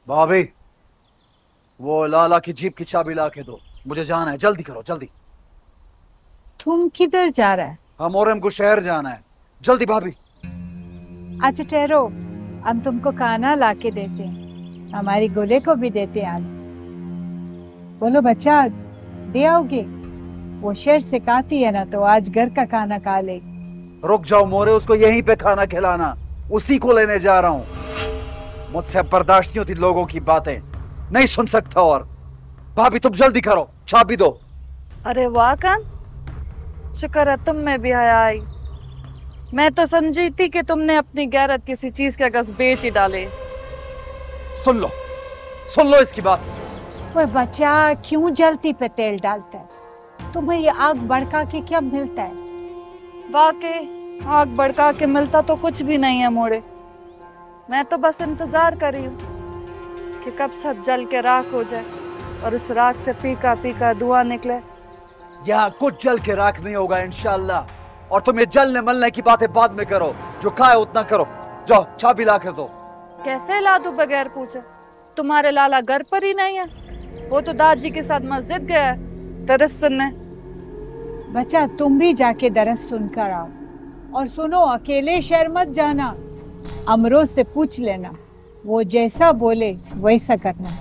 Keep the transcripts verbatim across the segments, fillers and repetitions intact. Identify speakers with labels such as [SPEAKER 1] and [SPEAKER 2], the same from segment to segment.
[SPEAKER 1] भाभी, वो लाला की जीप की चाबी ला के दो, मुझे जाना है, जल्दी करो जल्दी।
[SPEAKER 2] तुम किधर जा रहा है?
[SPEAKER 1] हम और हमको शहर जाना है, जल्दी भाभी।
[SPEAKER 2] अच्छा ठहरो, हम तुमको खाना ला के देते हैं, हमारी गोले को भी देते हैं। आज बोलो बच्चा, दे आओगे? वो शहर से खाती है ना, तो आज घर का खाना खा ले।
[SPEAKER 1] रुक जाओ मोरे, उसको यहीं पे खाना खिलाना, उसी को लेने जा रहा हूं। मुझसे अब बर्दाश्त नहीं होती लोगों की बातें, नहीं सुन सकता। और भाभी तुम जल्दी करो, चाबी दो।
[SPEAKER 3] अरे वाह कान, शुक्र है तुम में भी हया आई। मैं तो समझी थी कि तुमने अपनी गैरत किसी चीज के अगस बेच ही डाले।
[SPEAKER 1] सुन लो, सुन लो इसकी बात।
[SPEAKER 2] वो बच्चा क्यों जलती पे तेल डालता है? तुम्हें ये आग भड़का के क्या मिलता है?
[SPEAKER 3] वाकई आग भड़का के मिलता तो कुछ भी नहीं है मोड़े। मैं तो बस इंतजार कर रही हूँ कि कब सब जल के राख हो जाए और उस राख से पीका पीका धुआं निकले।
[SPEAKER 1] यहाँ कुछ जल के राख नहीं होगा इंशाल्लाह। और तुम ये जलने मलने की बातें बाद में करो, जो खाए उतना करो। जाओ चाबी ला कर दो।
[SPEAKER 3] कैसे ला दूं बगैर पूछे? तुम्हारे लाला घर पर ही नहीं है, वो तो दादी के साथ मस्जिद गया है दरस सुनने।
[SPEAKER 2] बच्चा तुम भी जाके दरस सुनकर आओ। और सुनो, अकेले शहर मत जाना, अमरोज से पूछ लेना, वो जैसा बोले वैसा करना।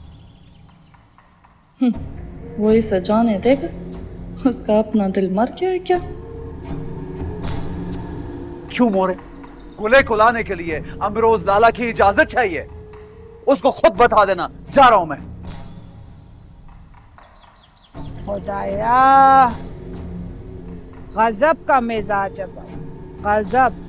[SPEAKER 3] वही सजाने देगा, उसका अपना दिल मर गया है क्या?
[SPEAKER 1] क्यों मोरे? गुले को लाने के लिए अमरोज लाला की इजाजत चाहिए, उसको खुद बता देना। जा रहा हूं मैं।
[SPEAKER 2] खुदाया, गजब का मिजाज है भाई, गजब।